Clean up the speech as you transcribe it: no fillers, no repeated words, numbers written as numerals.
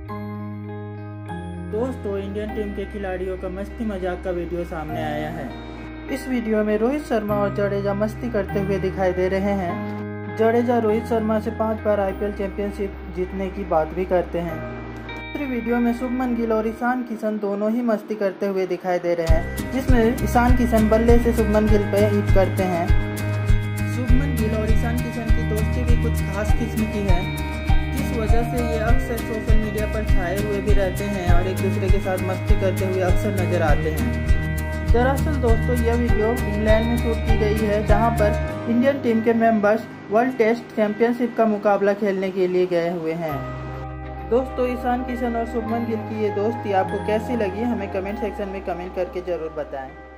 दोस्तों, Indian team के खिलाड़ियों का मस्ती मजाक का वीडियो सामने आया है। इस वीडियो में रोहित शर्मा और जडेजा मस्ती करते हुए दिखाई दे रहे हैं। जडेजा रोहित शर्मा से 5 बार IPL चैंपियनशिप जीतने की बात भी करते हैं। दूसरी वीडियो में शुभमन गिल और ईशान किशन दोनों ही मस्ती करते हुए दिखाई दे रहे हैं, जिसमें ईशान किशन बल्ले से शुभमन गिल पे हिट करते हैं। शुभमन गिल और ईशान किशन की दोस्ती भी कुछ खास किस्म की है, जिस वजह से ये अक्सर सोशल मीडिया पर छाए हुए भी रहते हैं और एक दूसरे के साथ मस्ती करते हुए अक्सर नजर आते हैं। दरअसल दोस्तों, यह वीडियो इंग्लैंड में शूट की गई है, जहां पर इंडियन टीम के मेंबर्स वर्ल्ड टेस्ट चैंपियनशिप का मुकाबला खेलने के लिए गए हुए हैं। दोस्तों, ईशान किशन और शुभमन गिल की ये दोस्ती आपको कैसी लगी, हमें कमेंट सेक्शन में कमेंट करके जरूर बताएं।